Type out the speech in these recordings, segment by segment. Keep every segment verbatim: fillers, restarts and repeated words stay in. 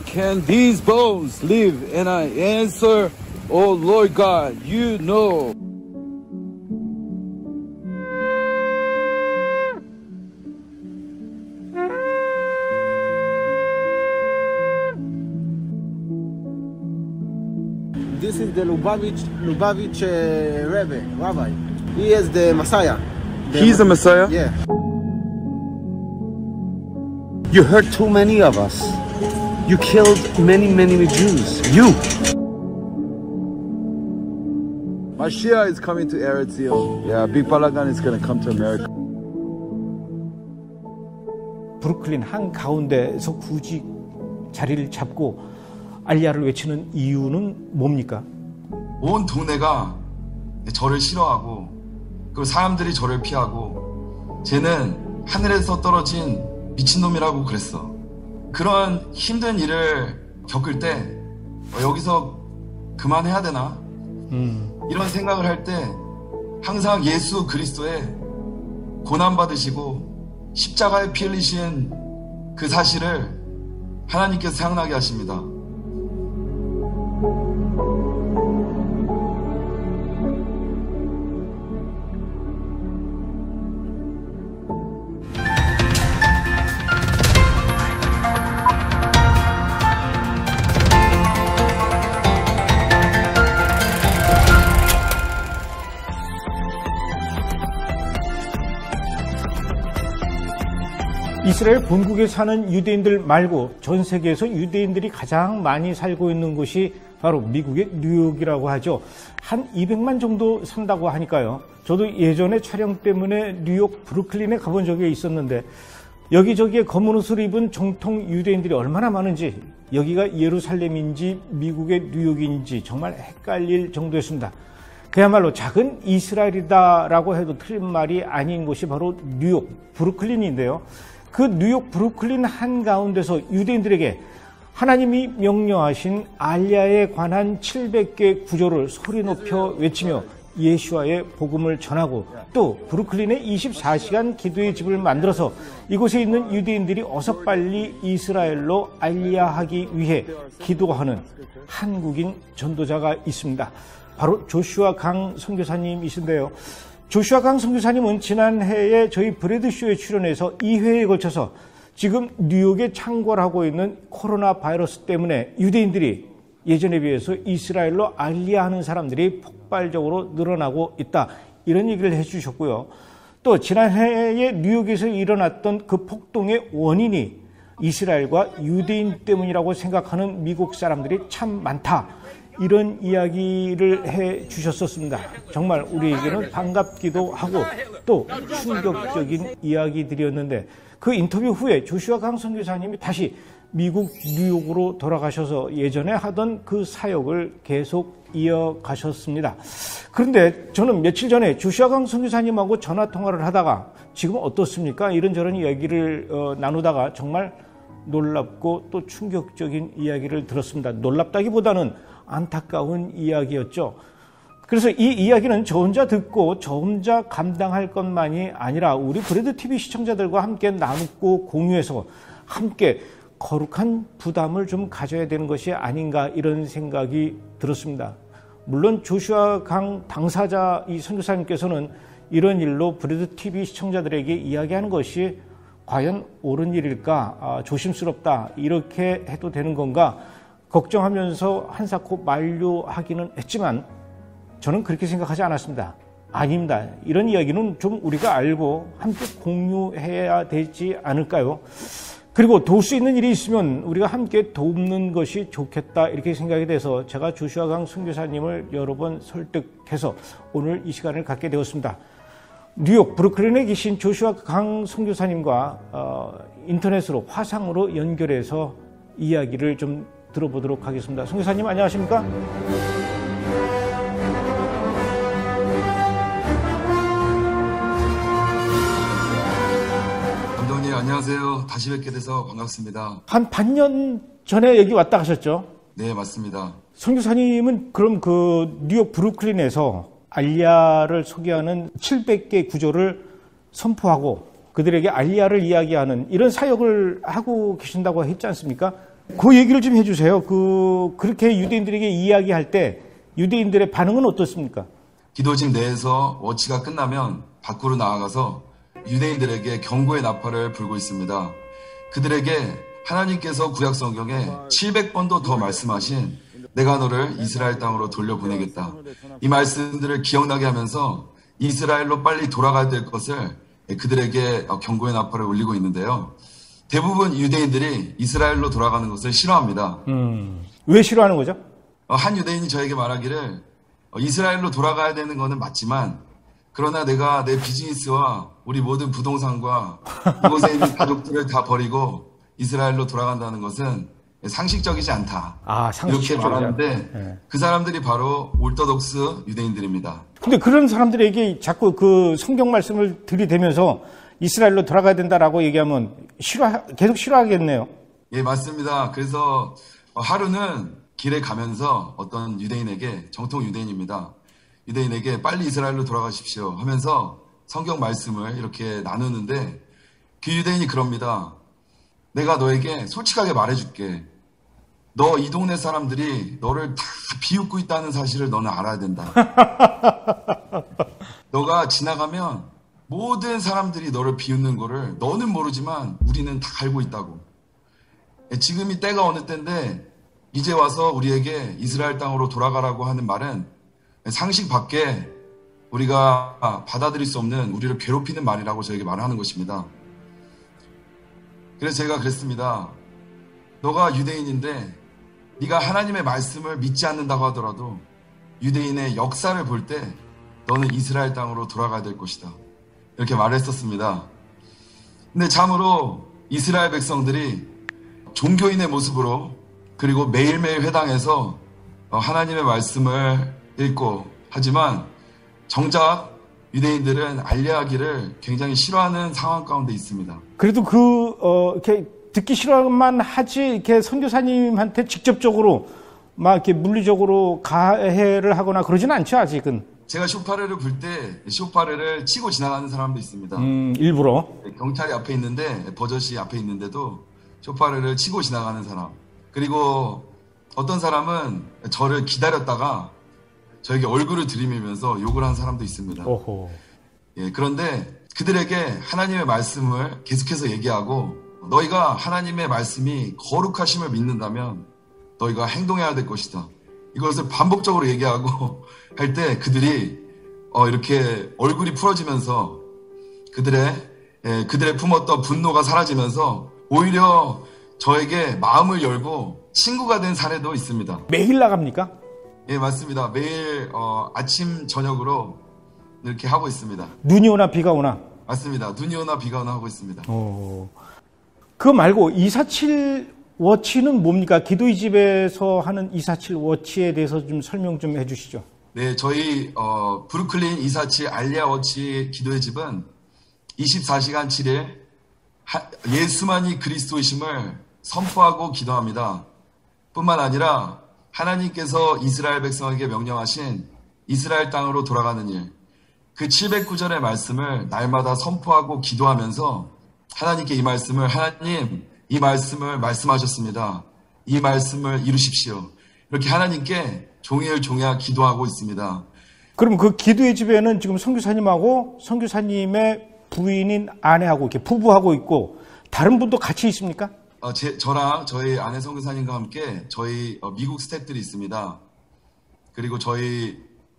can these bones live? And I answer, oh Lord God, you know. This is the Lubavitch, Lubavitch uh, Rebbe, Rabbi. He is the Messiah. The He's the Messiah? Yeah. You hurt too many of us. You killed many, many Jews. You. Mashiach is coming to Eretz Yisrael. Yeah, Big Balagan is going to come to America. 브루클린 한가운데에서 굳이 자리를 잡고 알리야를 외치는 이유는 뭡니까? 온 동네가 저를 싫어하고 그 사람들이 저를 피하고 쟤는 하늘에서 떨어진 미친놈이라고 그랬어. 그런 힘든 일을 겪을 때 여기서 그만해야 되나? 음. 이런 생각을 할 때 항상 예수 그리스도의 고난받으시고 십자가에 피 흘리신 그 사실을 하나님께서 생각나게 하십니다. 이스라엘 본국에 사는 유대인들 말고 전 세계에서 유대인들이 가장 많이 살고 있는 곳이 바로 미국의 뉴욕이라고 하죠. 한 이백만 정도 산다고 하니까요. 저도 예전에 촬영 때문에 뉴욕 브루클린에 가본 적이 있었는데 여기저기에 검은 옷을 입은 정통 유대인들이 얼마나 많은지, 여기가 예루살렘인지 미국의 뉴욕인지 정말 헷갈릴 정도였습니다. 그야말로 작은 이스라엘이다라고 해도 틀린 말이 아닌 곳이 바로 뉴욕 브루클린인데요. 그 뉴욕 브루클린 한가운데서 유대인들에게 하나님이 명령하신 알리야에 관한 칠백 개 구절을 소리 높여 외치며 예수와의 복음을 전하고, 또 브루클린에 이십사 시간 기도의 집을 만들어서 이곳에 있는 유대인들이 어서 빨리 이스라엘로 알리야하기 위해 기도하는 한국인 전도자가 있습니다. 바로 조슈아 강 선교사님이신데요. 조슈아 강 선교사님은 지난해에 저희 브래드쇼에 출연해서 이 회에 걸쳐서 지금 뉴욕에 창궐하고 있는 코로나 바이러스 때문에 유대인들이 예전에 비해서 이스라엘로 알리야하는 사람들이 폭발적으로 늘어나고 있다, 이런 얘기를 해주셨고요. 또 지난해에 뉴욕에서 일어났던 그 폭동의 원인이 이스라엘과 유대인 때문이라고 생각하는 미국 사람들이 참 많다, 이런 이야기를 해 주셨었습니다. 정말 우리에게는 반갑기도 하고 또 충격적인 이야기들이었는데, 그 인터뷰 후에 조슈아 강 선교사님이 다시 미국 뉴욕으로 돌아가셔서 예전에 하던 그 사역을 계속 이어가셨습니다. 그런데 저는 며칠 전에 조슈아 강 선교사님하고 전화통화를 하다가 지금 어떻습니까? 이런저런 이야기를 어, 나누다가 정말 놀랍고 또 충격적인 이야기를 들었습니다. 놀랍다기보다는 안타까운 이야기였죠. 그래서 이 이야기는 저 혼자 듣고 저 혼자 감당할 것만이 아니라 우리 브래드티비 시청자들과 함께 나누고 공유해서 함께 거룩한 부담을 좀 가져야 되는 것이 아닌가, 이런 생각이 들었습니다. 물론 조슈아 강 당사자 이 선교사님께서는 이런 일로 브래드티비 시청자들에게 이야기하는 것이 과연 옳은 일일까, 아, 조심스럽다, 이렇게 해도 되는 건가 걱정하면서 한사코 만류하기는 했지만 저는 그렇게 생각하지 않았습니다. 아닙니다. 이런 이야기는 좀 우리가 알고 함께 공유해야 되지 않을까요? 그리고 도울 수 있는 일이 있으면 우리가 함께 돕는 것이 좋겠다, 이렇게 생각이 돼서 제가 조슈아 강 선교사님을 여러 번 설득해서 오늘 이 시간을 갖게 되었습니다. 뉴욕 브루클린에 계신 조슈아 강 선교사님과 어, 인터넷으로 화상으로 연결해서 이야기를 좀 들어보도록 하겠습니다. 선교사님 안녕하십니까? 감독님 안녕하세요. 다시 뵙게 돼서 반갑습니다. 한 반년 전에 여기 왔다 가셨죠? 네, 맞습니다. 선교사님은 그럼 그 뉴욕 브루클린에서 알리야를 소개하는 칠백 개 구절을 선포하고 그들에게 알리야를 이야기하는 이런 사역을 하고 계신다고 했지 않습니까? 그 얘기를 좀 해주세요. 그 그렇게 유대인들에게 이야기할 때 유대인들의 반응은 어떻습니까? 기도집 내에서 워치가 끝나면 밖으로 나아가서 유대인들에게 경고의 나팔을 불고 있습니다. 그들에게 하나님께서 구약 성경에 칠백 번도 더 말씀하신 내가 너를 이스라엘 땅으로 돌려보내겠다. 이 말씀들을 기억나게 하면서 이스라엘로 빨리 돌아가야 될 것을 그들에게 경고의 나팔을 울리고 있는데요. 대부분 유대인들이 이스라엘로 돌아가는 것을 싫어합니다. 음, 왜 싫어하는 거죠? 한 유대인이 저에게 말하기를 이스라엘로 돌아가야 되는 것은 맞지만 그러나 내가 내 비즈니스와 우리 모든 부동산과 이곳에 있는 가족들을 다 버리고 이스라엘로 돌아간다는 것은 상식적이지 않다. 아, 상식적이지 이렇게 말하는데 네. 그 사람들이 바로 올더독스 유대인들입니다. 근데 그런 사람들에게 자꾸 그 성경 말씀을 들이대면서 이스라엘로 돌아가야 된다라고 얘기하면 싫어, 계속 싫어하겠네요. 예, 맞습니다. 그래서 하루는 길에 가면서 어떤 유대인에게, 정통 유대인입니다. 유대인에게 빨리 이스라엘로 돌아가십시오 하면서 성경 말씀을 이렇게 나누는데 그 유대인이 그럽니다. 내가 너에게 솔직하게 말해줄게. 너 이 동네 사람들이 너를 다 비웃고 있다는 사실을 너는 알아야 된다. 너가 지나가면 모든 사람들이 너를 비웃는 거를 너는 모르지만 우리는 다 알고 있다고. 지금이 때가 어느 때인데 이제 와서 우리에게 이스라엘 땅으로 돌아가라고 하는 말은 상식 밖에 우리가 받아들일 수 없는 우리를 괴롭히는 말이라고 저에게 말하는 것입니다. 그래서 제가 그랬습니다. 너가 유대인인데 네가 하나님의 말씀을 믿지 않는다고 하더라도 유대인의 역사를 볼 때 너는 이스라엘 땅으로 돌아가야 될 것이다. 이렇게 말했었습니다. 근데 참으로 이스라엘 백성들이 종교인의 모습으로 그리고 매일매일 회당에서 하나님의 말씀을 읽고 하지만 정작 유대인들은 알리하기를 굉장히 싫어하는 상황 가운데 있습니다. 그래도 그, 어, 이렇게 듣기 싫어만 하지, 이렇게 선교사님한테 직접적으로 막 이렇게 물리적으로 가해를 하거나 그러진 않죠, 아직은. 제가 쇼파레를 불 때 쇼파레를 치고 지나가는 사람도 있습니다. 음, 일부러. 경찰이 앞에 있는데, 버젓이 앞에 있는데도 쇼파레를 치고 지나가는 사람. 그리고 어떤 사람은 저를 기다렸다가 저에게 얼굴을 들이밀면서 욕을 한 사람도 있습니다. 오호. 예, 그런데 그들에게 하나님의 말씀을 계속해서 얘기하고 너희가 하나님의 말씀이 거룩하심을 믿는다면 너희가 행동해야 될 것이다. 이것을 반복적으로 얘기하고 할 때 그들이 어, 이렇게 얼굴이 풀어지면서 그들의 예, 그들의 품었던 분노가 사라지면서 오히려 저에게 마음을 열고 친구가 된 사례도 있습니다. 매일 나갑니까? 예, 맞습니다. 매일 어, 아침 저녁으로 이렇게 하고 있습니다. 눈이 오나 비가 오나? 맞습니다. 눈이 오나 비가 오나 하고 있습니다. 오. 그거 말고 이사칠 워치는 뭡니까? 기도의 집에서 하는 이사칠 워치에 대해서 좀 설명 좀 해주시죠. 네, 저희 어, 브루클린 이사칠 알리아 워치 기도의 집은 이십사 시간 칠 일 하, 예수만이 그리스도이심을 선포하고 기도합니다. 뿐만 아니라 하나님께서 이스라엘 백성에게 명령하신 이스라엘 땅으로 돌아가는 일, 그 칠백구 절의 말씀을 날마다 선포하고 기도하면서 하나님께 이 말씀을, 하나님 이 말씀을 말씀하셨습니다. 이 말씀을 이루십시오. 이렇게 하나님께 종일 종야 기도하고 있습니다. 그럼 그 기도의 집에는 지금 선교사님하고 선교사님의 부인인 아내하고 이렇게 부부하고 있고 다른 분도 같이 있습니까? 어, 제, 저랑 저희 아내 선교사님과 함께 저희 어, 미국 스태프들이 있습니다. 그리고 저희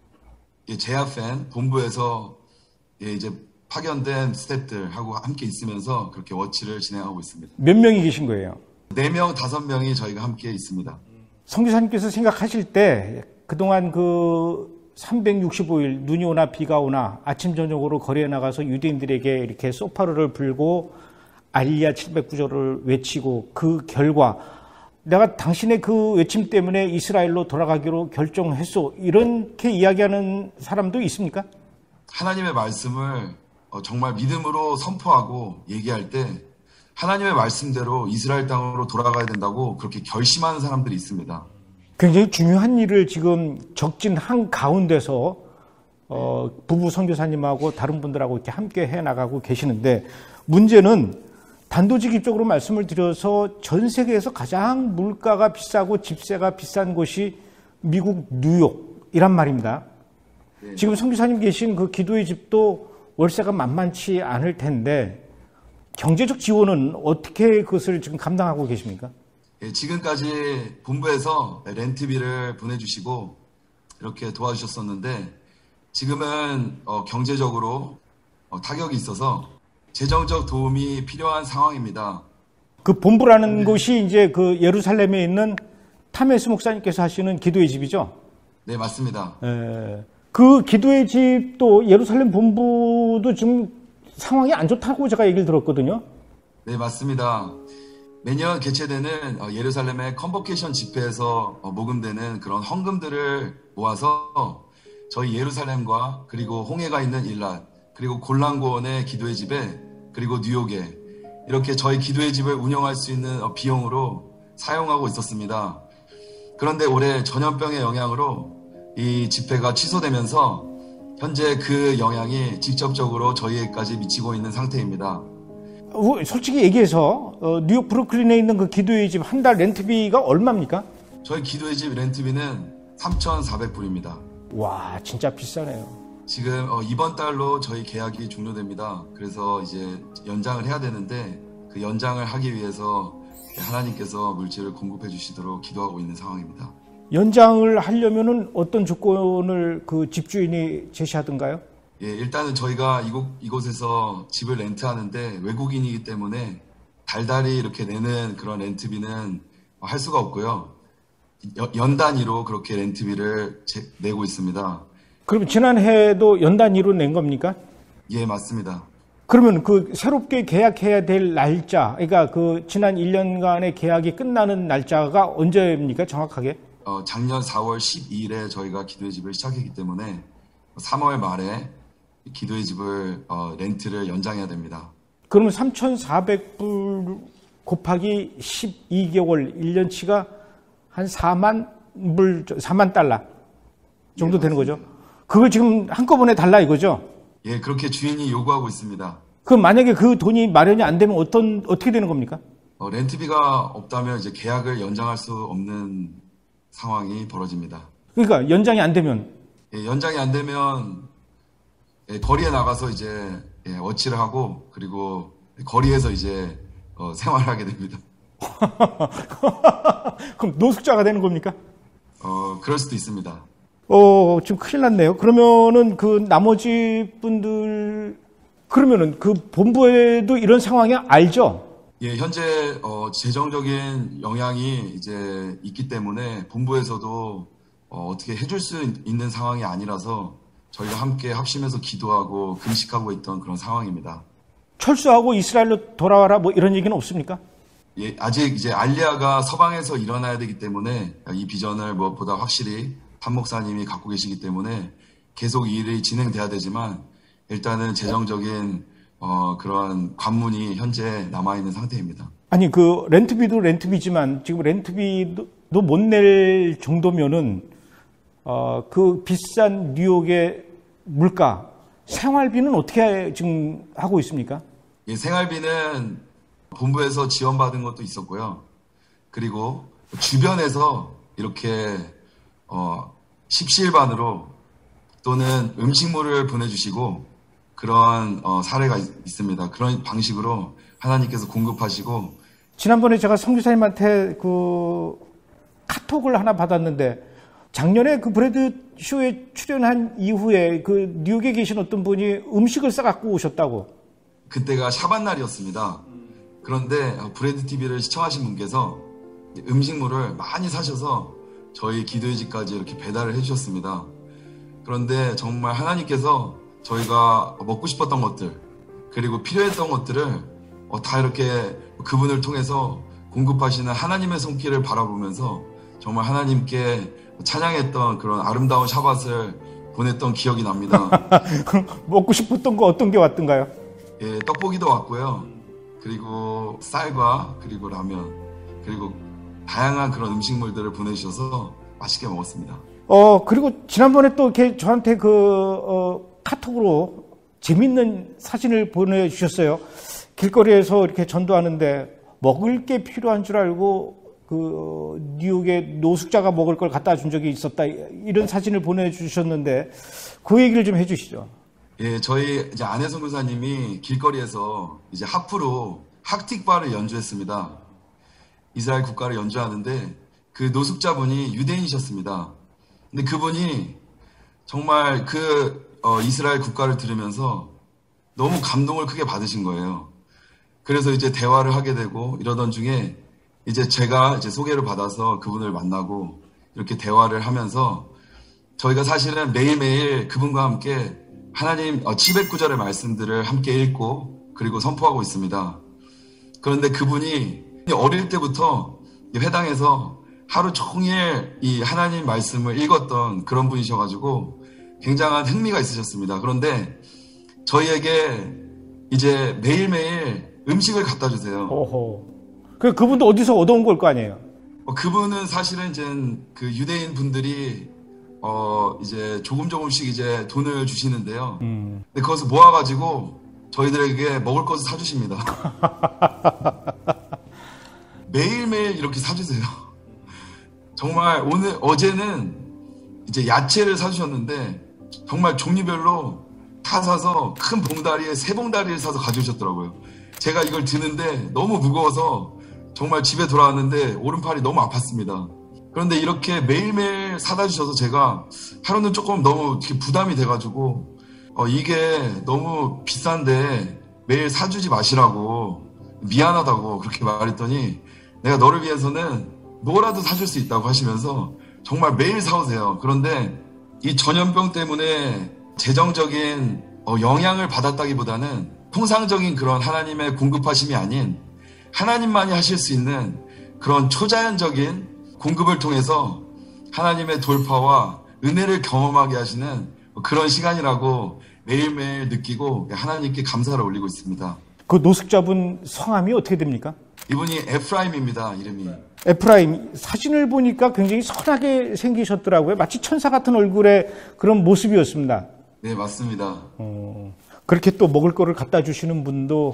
예, 제아팬 본부에서 예, 이제 파견된 스태프들하고 함께 있으면서 그렇게 워치를 진행하고 있습니다. 몇 명이 계신 거예요? 네 명, 다섯 명이 저희가 함께 있습니다. 선교사님께서 생각하실 때 그동안 그 삼백육십오 일 눈이 오나 비가 오나 아침 저녁으로 거리에 나가서 유대인들에게 이렇게 소파르를 불고 알리야 칠백구 절을 외치고 그 결과 내가 당신의 그 외침 때문에 이스라엘로 돌아가기로 결정했소. 이렇게 이야기하는 사람도 있습니까? 하나님의 말씀을 정말 믿음으로 선포하고 얘기할 때 하나님의 말씀대로 이스라엘 땅으로 돌아가야 된다고 그렇게 결심하는 사람들이 있습니다. 굉장히 중요한 일을 지금 적진 한 가운데서 어, 부부 선교사님하고 다른 분들하고 이렇게 함께 해 나가고 계시는데 문제는 단도직입적으로 말씀을 드려서 전 세계에서 가장 물가가 비싸고 집세가 비싼 곳이 미국 뉴욕이란 말입니다. 네. 지금 선교사님 계신 그 기도의 집도 월세가 만만치 않을 텐데 경제적 지원은 어떻게 그것을 지금 감당하고 계십니까? 예, 지금까지 본부에서 렌트비를 보내주시고 이렇게 도와주셨었는데 지금은 어, 경제적으로 어, 타격이 있어서 재정적 도움이 필요한 상황입니다. 그 본부라는 네. 곳이 이제 그 예루살렘에 있는 타메스 목사님께서 하시는 기도의 집이죠? 네, 맞습니다. 에, 그 기도의 집도 예루살렘 본부도 지금 상황이 안 좋다고 제가 얘기를 들었거든요. 네, 맞습니다. 매년 개최되는 어, 예루살렘의 컨버케이션 집회에서 어, 모금되는 그런 헌금들을 모아서 저희 예루살렘과 그리고 홍해가 있는 일랏 그리고 골란고원의 기도의 집에 그리고 뉴욕에 이렇게 저희 기도의 집을 운영할 수 있는 어, 비용으로 사용하고 있었습니다. 그런데 올해 전염병의 영향으로 이 집회가 취소되면서 현재 그 영향이 직접적으로 저희에까지 미치고 있는 상태입니다. 솔직히 얘기해서 어, 뉴욕 브루클린에 있는 그 기도의 집 한 달 렌트비가 얼마입니까? 저희 기도의 집 렌트비는 삼천사백 불입니다. 와, 진짜 비싸네요. 지금 어, 이번 달로 저희 계약이 종료됩니다. 그래서 이제 연장을 해야 되는데 그 연장을 하기 위해서 하나님께서 물질을 공급해 주시도록 기도하고 있는 상황입니다. 연장을 하려면은 어떤 조건을 그 집주인이 제시하던가요? 예, 일단은 저희가 이곳, 이곳에서 집을 렌트하는데 외국인이기 때문에 달달이 이렇게 내는 그런 렌트비는 할 수가 없고요. 연, 연 단위로 그렇게 렌트비를 제, 내고 있습니다. 그럼 지난해도 연 단위로 낸 겁니까? 예, 맞습니다. 그러면 그 새롭게 계약해야 될 날짜, 그러니까 그 지난 일 년간의 계약이 끝나는 날짜가 언제입니까? 정확하게? 어, 작년 사월 십이일에 저희가 기도의 집을 시작했기 때문에 삼월 말에 기도의 집을 어, 렌트를 연장해야 됩니다. 그러면 삼천사백 불 곱하기 십이 개월 일 년치가 한 사만 불, 사만 달러 정도 예, 되는 거죠? 그걸 지금 한꺼번에 달라 이거죠? 예, 그렇게 주인이 요구하고 있습니다. 그럼 만약에 그 돈이 마련이 안 되면 어떤, 어떻게 되는 겁니까? 어, 렌트비가 없다면 이제 계약을 연장할 수 없는 상황이 벌어집니다. 그러니까 연장이 안 되면 예, 연장이 안 되면 예, 거리에 나가서 이제 예, 어치를 하고 그리고 거리에서 이제 어, 생활하게 됩니다. 그럼 노숙자가 되는 겁니까? 어, 그럴 수도 있습니다. 어, 지금 큰일 났네요. 그러면은 그 나머지 분들, 그러면은 그 본부에도 이런 상황이 알죠? 예, 현재 어, 재정적인 영향이 이제 있기 때문에 본부에서도 어, 어떻게 해줄 수 있는 상황이 아니라서 저희가 함께 합심해서 기도하고 금식하고 있던 그런 상황입니다. 철수하고 이스라엘로 돌아와라 뭐 이런 얘기는 없습니까? 예, 아직 이제 알리아가 서방에서 일어나야 되기 때문에 이 비전을 무엇보다 확실히 潘 목사님이 갖고 계시기 때문에 계속 이 일이 진행돼야 되지만 일단은 재정적인 어, 그런 관문이 현재 남아있는 상태입니다. 아니 그 렌트비도 렌트비지만 지금 렌트비도 못 낼 정도면은 어, 그 비싼 뉴욕의 물가 생활비는 어떻게 지금 하고 있습니까? 예, 생활비는 본부에서 지원받은 것도 있었고요. 그리고 주변에서 이렇게 어, 십시일반으로 또는 음식물을 보내주시고 그런 어, 사례가 있, 있습니다. 그런 방식으로 하나님께서 공급하시고 지난번에 제가 선교사님한테 그 카톡을 하나 받았는데 작년에 그 브래드 쇼에 출연한 이후에 그 뉴욕에 계신 어떤 분이 음식을 싸갖고 오셨다고. 그때가 샤반 날이었습니다. 그런데 브래드 티비를 시청하신 분께서 음식물을 많이 사셔서 저희 기도의 집까지 이렇게 배달을 해주셨습니다. 그런데 정말 하나님께서 저희가 먹고 싶었던 것들 그리고 필요했던 것들을 다 이렇게 그분을 통해서 공급하시는 하나님의 손길을 바라보면서 정말 하나님께 찬양했던 그런 아름다운 샤밧을 보냈던 기억이 납니다. 먹고 싶었던 거 어떤 게 왔던가요? 예, 떡볶이도 왔고요. 그리고 쌀과 그리고 라면 그리고 다양한 그런 음식물들을 보내주셔서 맛있게 먹었습니다. 어 그리고 지난번에 또 이렇게 저한테 그 어, 카톡으로 재밌는 사진을 보내주셨어요. 길거리에서 이렇게 전도하는데 먹을 게 필요한 줄 알고 그 뉴욕에 노숙자가 먹을 걸 갖다 준 적이 있었다. 이런 사진을 보내주셨는데 그 얘기를 좀 해주시죠. 예, 저희 이제 안혜 선교사님이 길거리에서 이제 하프로 학틱바를 연주했습니다. 이스라엘 국가를 연주하는데 그 노숙자분이 유대인이셨습니다. 근데 그분이 정말 그 어, 이스라엘 국가를 들으면서 너무 감동을 크게 받으신 거예요. 그래서 이제 대화를 하게 되고 이러던 중에 이제 제가 이제 소개를 받아서 그분을 만나고 이렇게 대화를 하면서 저희가 사실은 매일매일 그분과 함께 하나님 칠백구절의 말씀들을 함께 읽고 그리고 선포하고 있습니다. 그런데 그분이 어릴 때부터 회당에서 하루 종일 이 하나님 말씀을 읽었던 그런 분이셔가지고 굉장한 흥미가 있으셨습니다. 그런데 저희에게 이제 매일매일 음식을 갖다 주세요. 오호. 그 그분도 어디서 얻어온 걸 거 아니에요? 어, 그분은 사실은 이제 그 유대인 분들이 어 이제 조금 조금씩 이제 돈을 주시는데요. 음. 근데 그것을 모아가지고 저희들에게 먹을 것을 사주십니다. 매일매일 이렇게 사주세요. 정말 오늘 어제는 이제 야채를 사주셨는데 정말 종류별로 다 사서 큰 봉다리에 세 봉다리를 사서 가져오셨더라고요. 제가 이걸 드는데 너무 무거워서 정말 집에 돌아왔는데 오른팔이 너무 아팠습니다. 그런데 이렇게 매일매일 사다 주셔서 제가 하루는 조금 너무 부담이 돼가지고 어, 이게 너무 비싼데 매일 사주지 마시라고 미안하다고 그렇게 말했더니 내가 너를 위해서는 뭐라도 사줄 수 있다고 하시면서 정말 매일 사오세요. 그런데 이 전염병 때문에 재정적인 어, 영향을 받았다기보다는 통상적인 그런 하나님의 공급하심이 아닌 하나님만이 하실 수 있는 그런 초자연적인 공급을 통해서 하나님의 돌파와 은혜를 경험하게 하시는 그런 시간이라고 매일매일 느끼고 하나님께 감사를 올리고 있습니다. 그 노숙자분 성함이 어떻게 됩니까? 이분이 에프라임입니다. 이름이. 에프라임. 사진을 보니까 굉장히 선하게 생기셨더라고요. 마치 천사 같은 얼굴의 그런 모습이었습니다. 네, 맞습니다. 어, 그렇게 또 먹을 거를 갖다 주시는 분도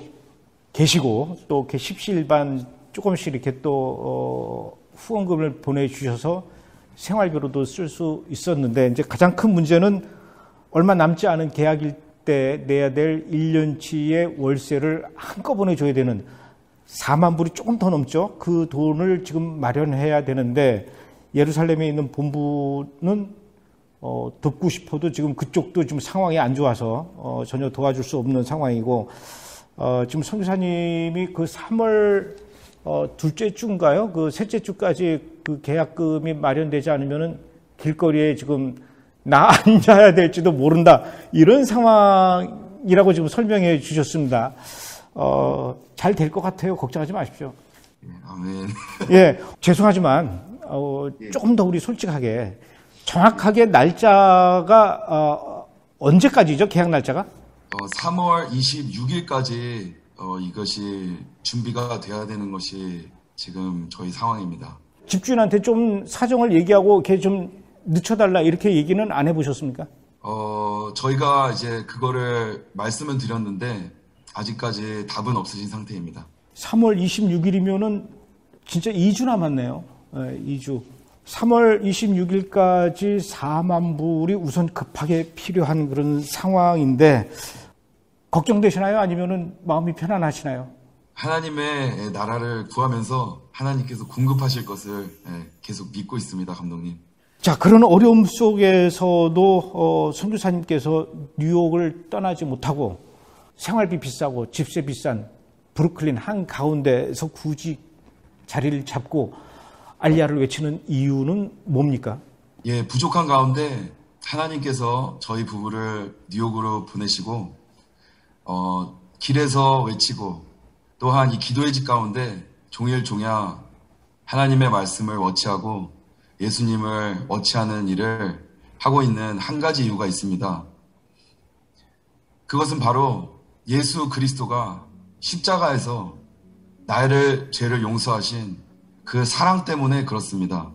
계시고 또 이렇게 십시일반 조금씩 이렇게 또 어, 후원금을 보내주셔서 생활비로도 쓸 수 있었는데 이제 가장 큰 문제는 얼마 남지 않은 계약일 때 내야 될 일 년치의 월세를 한꺼번에 줘야 되는 사만 불이 조금 더 넘죠. 그 돈을 지금 마련해야 되는데 예루살렘에 있는 본부는 어, 돕고 싶어도 지금 그쪽도 지금 상황이 안 좋아서 어, 전혀 도와줄 수 없는 상황이고 어, 지금 선교사님이 그 삼월 어, 둘째 주인가요? 그 셋째 주까지 그 계약금이 마련되지 않으면은 길거리에 지금 나 앉아야 될지도 모른다. 이런 상황이라고 지금 설명해 주셨습니다. 어, 잘 될 것 같아요. 걱정하지 마십시오. 아멘. 예, 죄송하지만 어, 조금 더 우리 솔직하게 정확하게 날짜가 어, 언제까지죠? 계약 날짜가? 어, 삼월 이십육일까지 어, 이것이 준비가 돼야 되는 것이 지금 저희 상황입니다. 집주인한테 좀 사정을 얘기하고 이렇게 좀 늦춰달라 이렇게 얘기는 안 해보셨습니까? 어, 저희가 이제 그거를 말씀을 드렸는데 아직까지 답은 없으신 상태입니다. 삼월 이십육일이면은 진짜 이 주 남았네요. 네, 이 주. 삼월 이십육일까지 사만 불이 우선 급하게 필요한 그런 상황인데 걱정되시나요? 아니면은 마음이 편안하시나요? 하나님의 나라를 구하면서 하나님께서 공급하실 것을 계속 믿고 있습니다, 감독님. 자, 그런 어려움 속에서도 어, 선교사님께서 뉴욕을 떠나지 못하고 생활비 비싸고 집세 비싼 브루클린 한가운데에서 굳이 자리를 잡고 알리야를 외치는 이유는 뭡니까? 예, 부족한 가운데 하나님께서 저희 부부를 뉴욕으로 보내시고 어, 길에서 외치고 또한 이 기도의 집 가운데 종일 종야 하나님의 말씀을 워치하고 예수님을 워치하는 일을 하고 있는 한 가지 이유가 있습니다. 그것은 바로 예수 그리스도가 십자가에서 나를 죄를 용서하신 그 사랑 때문에 그렇습니다.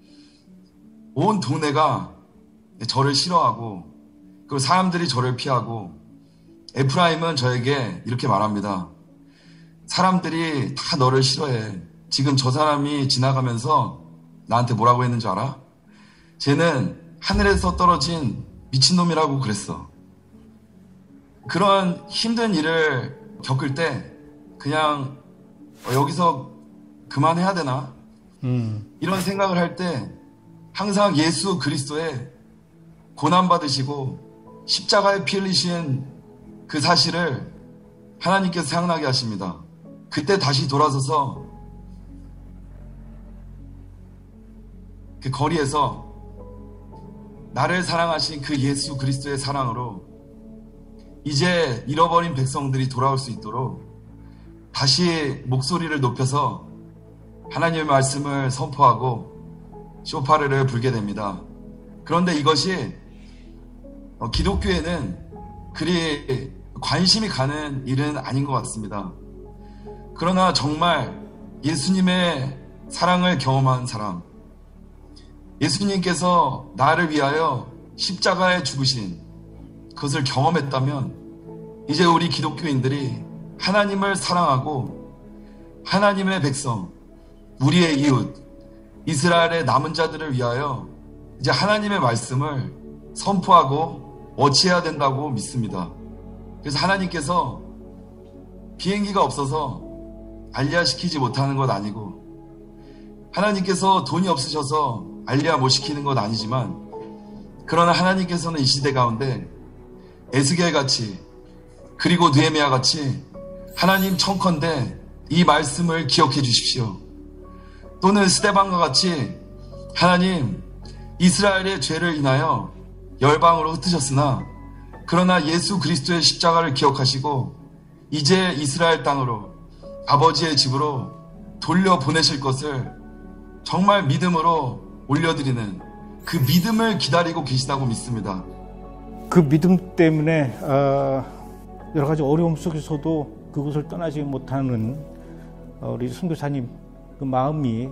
온 동네가 저를 싫어하고 그리고 사람들이 저를 피하고 에프라임은 저에게 이렇게 말합니다. 사람들이 다 너를 싫어해. 지금 저 사람이 지나가면서 나한테 뭐라고 했는 줄 알아? 쟤는 하늘에서 떨어진 미친놈이라고 그랬어. 그런 힘든 일을 겪을 때 그냥 여기서 그만해야 되나? 음. 이런 생각을 할 때 항상 예수 그리스도의 고난받으시고 십자가에 피 흘리신 그 사실을 하나님께서 생각나게 하십니다. 그때 다시 돌아서서 그 거리에서 나를 사랑하신 그 예수 그리스도의 사랑으로 이제 잃어버린 백성들이 돌아올 수 있도록 다시 목소리를 높여서 하나님의 말씀을 선포하고 쇼파르를 불게 됩니다. 그런데 이것이 기독교에는 그리 관심이 가는 일은 아닌 것 같습니다. 그러나 정말 예수님의 사랑을 경험한 사람, 예수님께서 나를 위하여 십자가에 죽으신 그것을 경험했다면 이제 우리 기독교인들이 하나님을 사랑하고 하나님의 백성, 우리의 이웃, 이스라엘의 남은 자들을 위하여 이제 하나님의 말씀을 선포하고 어치해야 된다고 믿습니다. 그래서 하나님께서 비행기가 없어서 알리아 시키지 못하는 것 아니고 하나님께서 돈이 없으셔서 알리아 못 시키는 건 아니지만 그러나 하나님께서는 이 시대 가운데 에스겔 같이 그리고 느헤미야 같이 하나님 청컨대 이 말씀을 기억해 주십시오. 또는 스데반과 같이 하나님 이스라엘의 죄를 인하여 열방으로 흩으셨으나 그러나 예수 그리스도의 십자가를 기억하시고 이제 이스라엘 땅으로 아버지의 집으로 돌려보내실 것을 정말 믿음으로 올려드리는 그 믿음을 기다리고 계시다고 믿습니다. 그 믿음 때문에 어, 여러 가지 어려움 속에서도 그곳을 떠나지 못하는 우리 선교사님 그 마음이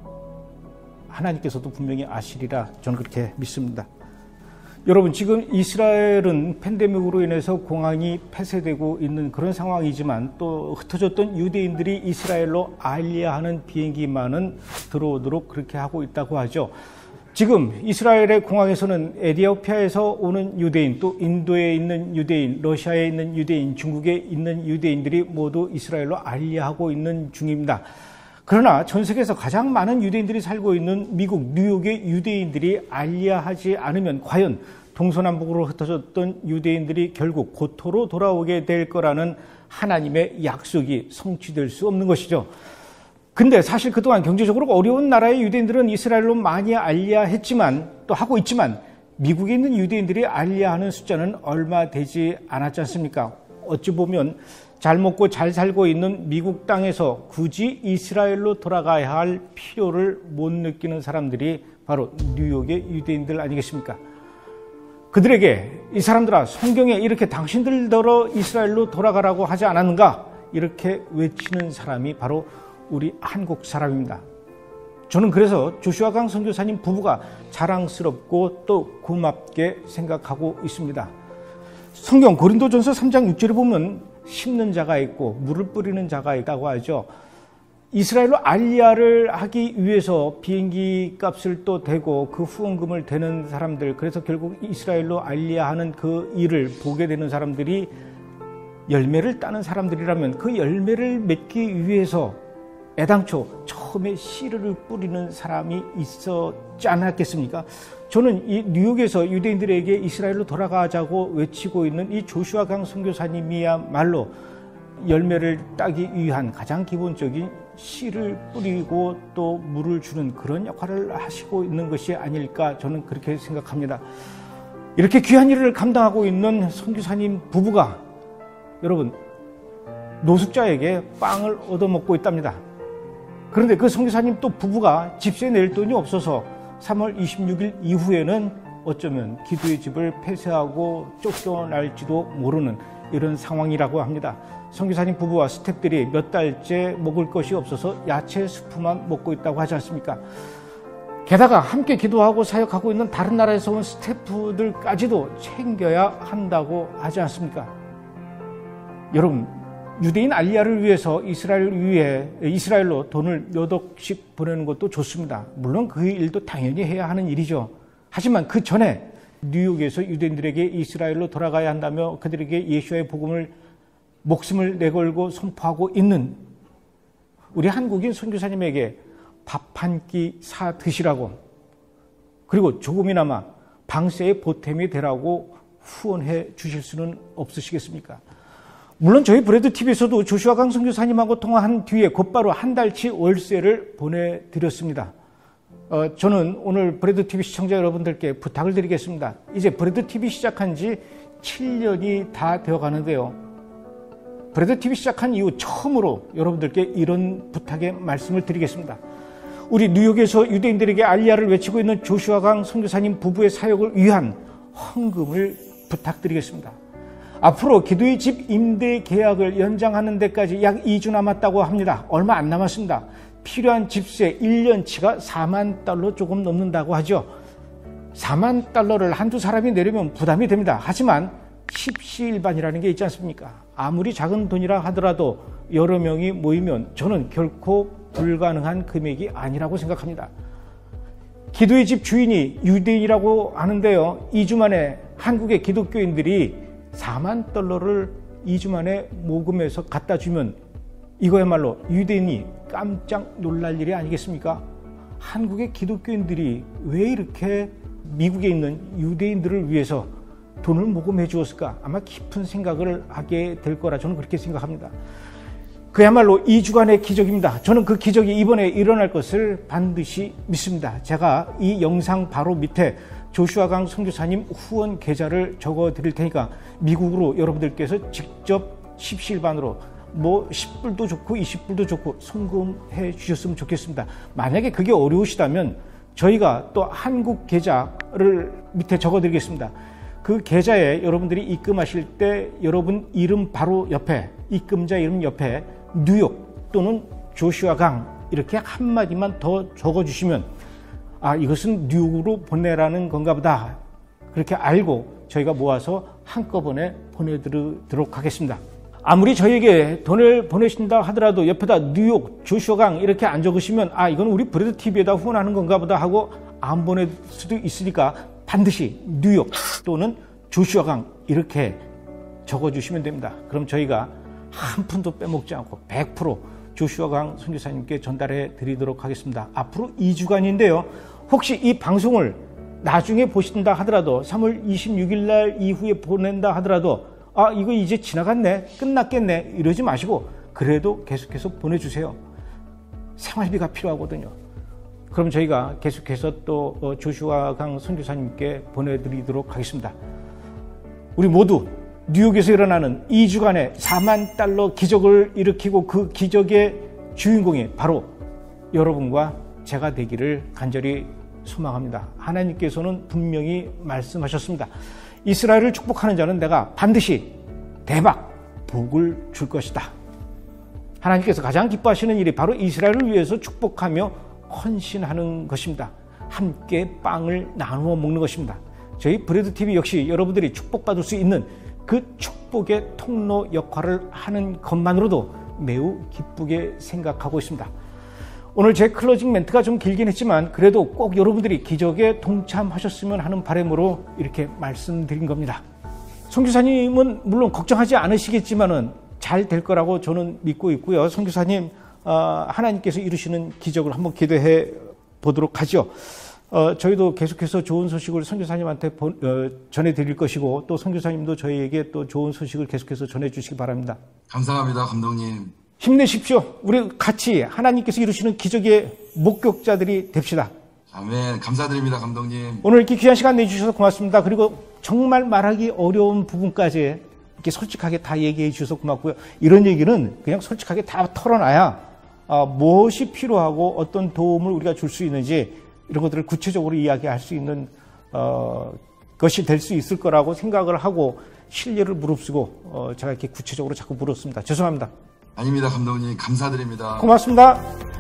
하나님께서도 분명히 아시리라 저는 그렇게 믿습니다. 여러분, 지금 이스라엘은 팬데믹으로 인해서 공항이 폐쇄되고 있는 그런 상황이지만 또 흩어졌던 유대인들이 이스라엘로 알리아하는 비행기만은 들어오도록 그렇게 하고 있다고 하죠. 지금 이스라엘의 공항에서는 에티오피아에서 오는 유대인, 또 인도에 있는 유대인, 러시아에 있는 유대인, 중국에 있는 유대인들이 모두 이스라엘로 알리아하고 있는 중입니다. 그러나 전 세계에서 가장 많은 유대인들이 살고 있는 미국 뉴욕의 유대인들이 알리아하지 않으면 과연 동서남북으로 흩어졌던 유대인들이 결국 고토로 돌아오게 될 거라는 하나님의 약속이 성취될 수 없는 것이죠. 근데 사실 그동안 경제적으로 어려운 나라의 유대인들은 이스라엘로 많이 알리아했지만 또 하고 있지만 미국에 있는 유대인들이 알리아하는 숫자는 얼마 되지 않았지 않습니까? 어찌 보면 잘 먹고 잘 살고 있는 미국 땅에서 굳이 이스라엘로 돌아가야 할 필요를 못 느끼는 사람들이 바로 뉴욕의 유대인들 아니겠습니까? 그들에게 이 사람들아 성경에 이렇게 당신들더러 이스라엘로 돌아가라고 하지 않았는가? 이렇게 외치는 사람이 바로 우리 한국 사람입니다. 저는 그래서 조슈아 강 선교사님 부부가 자랑스럽고 또 고맙게 생각하고 있습니다. 성경 고린도전서 삼 장 육 절에 보면 심는 자가 있고 물을 뿌리는 자가 있다고 하죠. 이스라엘로 알리아를 하기 위해서 비행기 값을 또 대고 그 후원금을 대는 사람들, 그래서 결국 이스라엘로 알리아하는 그 일을 보게 되는 사람들이 열매를 따는 사람들이라면 그 열매를 맺기 위해서 애당초 처음에 씨를 뿌리는 사람이 있었지 않았겠습니까? 저는 이 뉴욕에서 유대인들에게 이스라엘로 돌아가자고 외치고 있는 이 조슈아 강 선교사님이야말로 열매를 따기 위한 가장 기본적인 씨를 뿌리고 또 물을 주는 그런 역할을 하시고 있는 것이 아닐까 저는 그렇게 생각합니다. 이렇게 귀한 일을 감당하고 있는 선교사님 부부가 여러분 노숙자에게 빵을 얻어먹고 있답니다. 그런데 그 선교사님 또 부부가 집세 낼 돈이 없어서 삼월 이십육일 이후에는 어쩌면 기도의 집을 폐쇄하고 쫓겨날지도 모르는 이런 상황이라고 합니다. 선교사님 부부와 스태프들이 몇 달째 먹을 것이 없어서 야채 수프만 먹고 있다고 하지 않습니까? 게다가 함께 기도하고 사역하고 있는 다른 나라에서 온 스태프들까지도 챙겨야 한다고 하지 않습니까? 여러분, 유대인 알리야를 위해서 이스라엘 위에 이스라엘로 돈을 몇 억씩 보내는 것도 좋습니다. 물론 그 일도 당연히 해야 하는 일이죠. 하지만 그 전에 뉴욕에서 유대인들에게 이스라엘로 돌아가야 한다며 그들에게 예수와의 복음을 목숨을 내걸고 선포하고 있는 우리 한국인 선교사님에게 밥 한 끼 사 드시라고, 그리고 조금이나마 방세의 보탬이 되라고 후원해 주실 수는 없으시겠습니까? 물론 저희 브레드티비에서도 조슈아 강 선교사님하고 통화한 뒤에 곧바로 한 달치 월세를 보내드렸습니다. 어, 저는 오늘 브레드티비 시청자 여러분들께 부탁을 드리겠습니다. 이제 브레드티비 시작한 지 칠 년이 다 되어 가는데요. 브레드티비 시작한 이후 처음으로 여러분들께 이런 부탁의 말씀을 드리겠습니다. 우리 뉴욕에서 유대인들에게 알리야를 외치고 있는 조슈아 강 선교사님 부부의 사역을 위한 헌금을 부탁드리겠습니다. 앞으로 기도의 집 임대 계약을 연장하는 데까지 약 이 주 남았다고 합니다. 얼마 안 남았습니다. 필요한 집세 일 년치가 사만 달러 조금 넘는다고 하죠. 사만 달러를 한두 사람이 내려면 부담이 됩니다. 하지만 십시일반이라는 게 있지 않습니까? 아무리 작은 돈이라 하더라도 여러 명이 모이면 저는 결코 불가능한 금액이 아니라고 생각합니다. 기도의 집 주인이 유대인이라고 하는데요. 이 주 만에 한국의 기독교인들이 사만 달러를 이 주 만에 모금해서 갖다 주면 이거야말로 유대인이 깜짝 놀랄 일이 아니겠습니까? 한국의 기독교인들이 왜 이렇게 미국에 있는 유대인들을 위해서 돈을 모금해 주었을까? 아마 깊은 생각을 하게 될 거라 저는 그렇게 생각합니다. 그야말로 이 주간의 기적입니다. 저는 그 기적이 이번에 일어날 것을 반드시 믿습니다. 제가 이 영상 바로 밑에 조슈아 강 선교사님 후원 계좌를 적어 드릴 테니까 미국으로 여러분들께서 직접 십시일반으로 뭐 십 불도 좋고 이십 불도 좋고 송금해 주셨으면 좋겠습니다. 만약에 그게 어려우시다면 저희가 또 한국 계좌를 밑에 적어 드리겠습니다. 그 계좌에 여러분들이 입금하실 때 여러분 이름 바로 옆에, 입금자 이름 옆에 뉴욕 또는 조슈아 강 이렇게 한마디만 더 적어주시면 아, 이것은 뉴욕으로 보내라는 건가 보다, 그렇게 알고 저희가 모아서 한꺼번에 보내드리도록 하겠습니다. 아무리 저희에게 돈을 보내신다 하더라도 옆에다 뉴욕, 조슈아 강 이렇게 안 적으시면 아, 이건 우리 브레드티비에다 후원하는 건가 보다 하고 안 보낼 수도 있으니까 반드시 뉴욕 또는 조슈아 강 이렇게 적어주시면 됩니다. 그럼 저희가 한 푼도 빼먹지 않고 백 퍼센트 조슈아 강 선교사님께 전달해 드리도록 하겠습니다. 앞으로 이 주간인데요. 혹시 이 방송을 나중에 보신다 하더라도 삼월 이십육일 날 이후에 보낸다 하더라도 아, 이거 이제 지나갔네, 끝났겠네 이러지 마시고 그래도 계속해서 보내주세요. 생활비가 필요하거든요. 그럼 저희가 계속해서 또 조슈아 강 선교사님께 보내드리도록 하겠습니다. 우리 모두 뉴욕에서 일어나는 이 주간의 사만 달러 기적을 일으키고 그 기적의 주인공이 바로 여러분과 제가 되기를 간절히 소망합니다. 하나님께서는 분명히 말씀하셨습니다. 이스라엘을 축복하는 자는 내가 반드시 대박 복을 줄 것이다. 하나님께서 가장 기뻐하시는 일이 바로 이스라엘을 위해서 축복하며 헌신하는 것입니다. 함께 빵을 나누어 먹는 것입니다. 저희 브레드티비 역시 여러분들이 축복받을 수 있는 그 축복의 통로 역할을 하는 것만으로도 매우 기쁘게 생각하고 있습니다. 오늘 제 클로징 멘트가 좀 길긴 했지만 그래도 꼭 여러분들이 기적에 동참하셨으면 하는 바람으로 이렇게 말씀드린 겁니다. 선교사님은 물론 걱정하지 않으시겠지만은 잘 될 거라고 저는 믿고 있고요. 선교사님 어, 하나님께서 이루시는 기적을 한번 기도해 보도록 하죠. 어, 저희도 계속해서 좋은 소식을 선교사님한테 보, 어, 전해드릴 것이고 또 선교사님도 저희에게 또 좋은 소식을 계속해서 전해주시기 바랍니다. 감사합니다, 감독님. 힘내십시오. 우리 같이 하나님께서 이루시는 기적의 목격자들이 됩시다. 아멘. 감사드립니다, 감독님. 오늘 이렇게 귀한 시간 내주셔서 고맙습니다. 그리고 정말 말하기 어려운 부분까지 이렇게 솔직하게 다 얘기해 주셔서 고맙고요. 이런 얘기는 그냥 솔직하게 다 털어놔야 어, 무엇이 필요하고 어떤 도움을 우리가 줄 수 있는지 이런 것들을 구체적으로 이야기할 수 있는 어, 것이 될 수 있을 거라고 생각을 하고 신뢰를 무릅쓰고 어, 제가 이렇게 구체적으로 자꾸 물었습니다. 죄송합니다. 아닙니다, 감독님. 감사드립니다. 고맙습니다.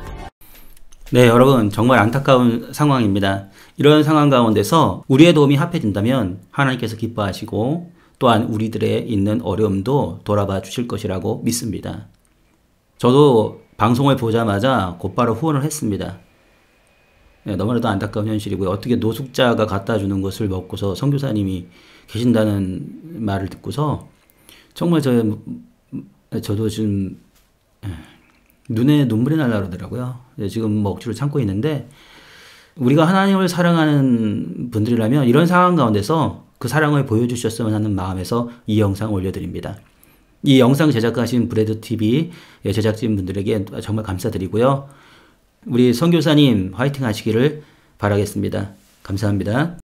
네, 여러분 정말 안타까운 상황입니다. 이런 상황 가운데서 우리의 도움이 합해진다면 하나님께서 기뻐하시고 또한 우리들의 있는 어려움도 돌아봐 주실 것이라고 믿습니다. 저도 방송을 보자마자 곧바로 후원을 했습니다. 네, 너무나도 안타까운 현실이고요. 어떻게 노숙자가 갖다 주는 것을 먹고서 선교사님이 계신다는 말을 듣고서 정말 저, 저도 지금 눈에 눈물이 날라 그러더라고요. 지금 뭐 억지로 참고 있는데, 우리가 하나님을 사랑하는 분들이라면 이런 상황 가운데서 그 사랑을 보여주셨으면 하는 마음에서 이 영상 올려드립니다. 이 영상 제작하신 브레드티비 제작진분들에게 정말 감사드리고요. 우리 선교사님 화이팅 하시기를 바라겠습니다. 감사합니다.